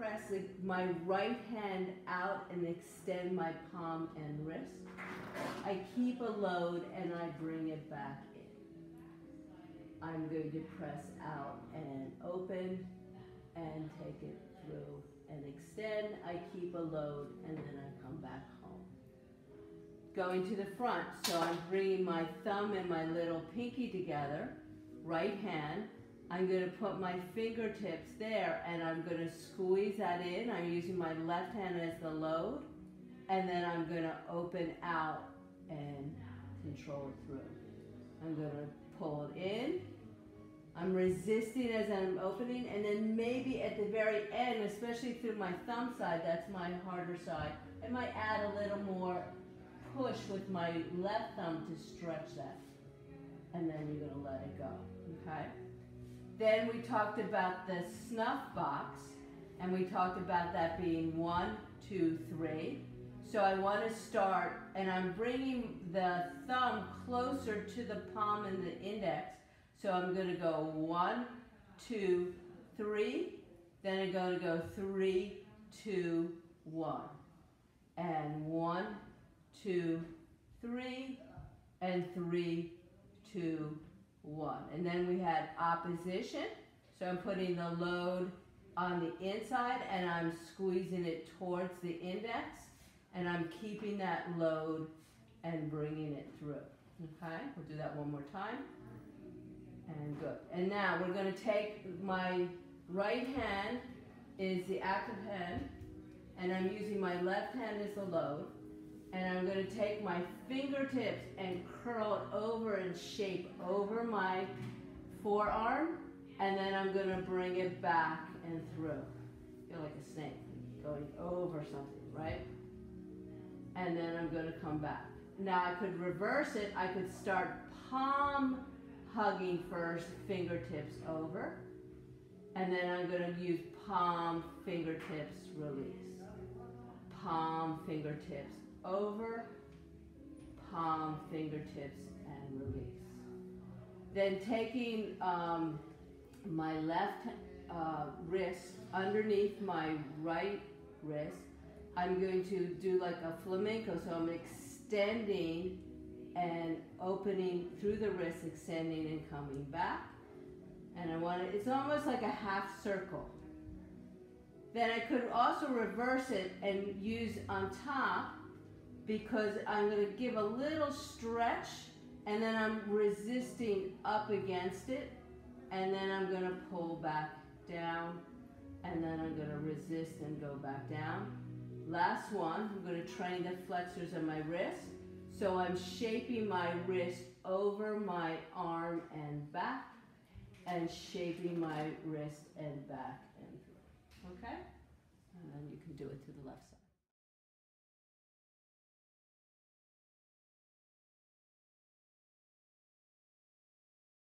press my right hand out and extend my palm and wrist. I keep a load and I bring it back in. I'm going to press out and open and take it through and extend. I keep a load and then I come back home. Going to the front, so I'm bringing my thumb and my little pinky together, right hand. I'm going to put my fingertips there and I'm going to squeeze that in. I'm using my left hand as the load, and then I'm going to open out and control it through. I'm going to pull it in. I'm resisting as I'm opening, and then maybe at the very end, especially through my thumb side, that's my harder side, I might add a little more push with my left thumb to stretch that. And then you're going to let it go, okay? Then we talked about the snuff box, and we talked about that being 1, 2, 3. So I want to start, and I'm bringing the thumb closer to the palm and the index. So I'm going to go 1, 2, 3. Then I'm going to go 3, 2, 1. And 1, 2, 3, and 3, 2, 1. And then we had opposition. So I'm putting the load on the inside and I'm squeezing it towards the index, and I'm keeping that load and bringing it through. Okay, we'll do that one more time. And good. And now we're going to take my right hand is the active hand, and I'm using my left hand as the load. And I'm going to take my fingertips and curl it over and shape over my forearm, and then I'm going to bring it back and through. Feel like a snake going over something, right? And then I'm going to come back. Now I could reverse it. I could start palm hugging first, fingertips over, and then I'm going to use palm, fingertips, release. Palm, fingertips, over, palm, fingertips, and release. Then taking my left wrist underneath my right wrist, I'm going to do like a flamenco, so I'm extending and opening through the wrist, extending and coming back. And I want it, it's almost like a half circle. Then I could also reverse it and use on top, because I'm going to give a little stretch, and then I'm resisting up against it, and then I'm going to pull back down, and then I'm going to resist and go back down. Last one, I'm going to train the flexors of my wrist. So I'm shaping my wrist over my arm and back, and shaping my wrist and back and through. Okay? And then you can do it to the left side.